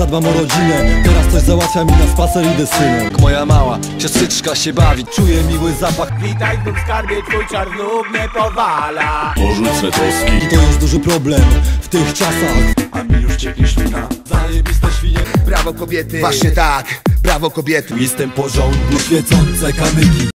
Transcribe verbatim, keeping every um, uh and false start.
zadbam o rodzinę. Teraz coś załatwia mi na spacer, idę synek. Moja mała siostrzyczka się bawi, czuję miły zapach. Witaj w skarbie, twój czar znów mnie powala. Porzuć swe troski. I to jest duży problem w tych czasach. A mi już cieknie ślina. Zajebiste świnie. Brawo kobiety, właśnie tak, brawo kobiety. Jestem porządny, świecące kamyki.